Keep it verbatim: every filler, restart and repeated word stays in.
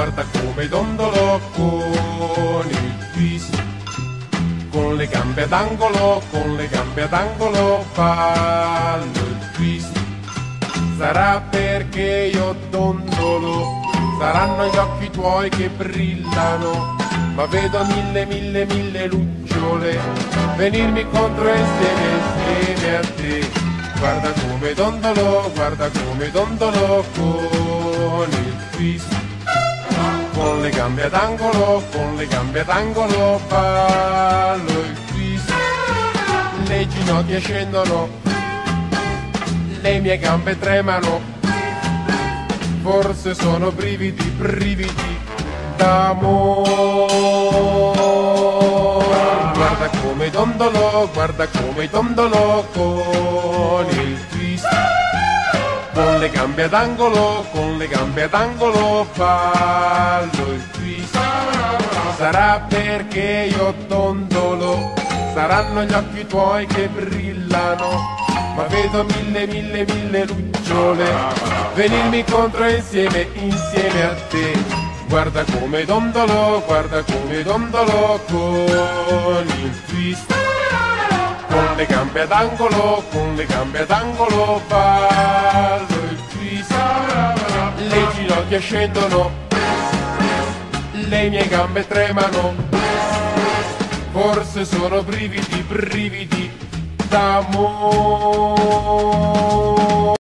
guarda come dondolo con il twist. Con le gambe ad angolo, con le gambe ad angolo fallo il twist. Sarà perché io dondolo, saranno gli occhi tuoi che brillano, ma vedo mille mille mille lucciole venirmi contro insieme insieme a te. Guarda come dondolo, guarda come dondolo con il twist. Con le gambe ad angolo, con le gambe ad angolo fallo il twist. Le ginocchia scendono, le mie gambe tremano, forse sono brividi, brividi d'amore. Guarda come dondolo, guarda come dondolo con il twist. Con le gambe ad angolo, con le gambe ad angolo fallo il twist. Sarà perché io dondolo, saranno gli occhi tuoi che brillano, ma vedo mille mille mille lucciole venirmi contro insieme insieme a te. Guarda come dondolo, guarda come dondolo con il twist. Con le gambe ad angolo, con le gambe ad angolo fallo il twist. Le ginocchia scendono, le mie gambe tremano, forse sono brividi, brividi d'amore.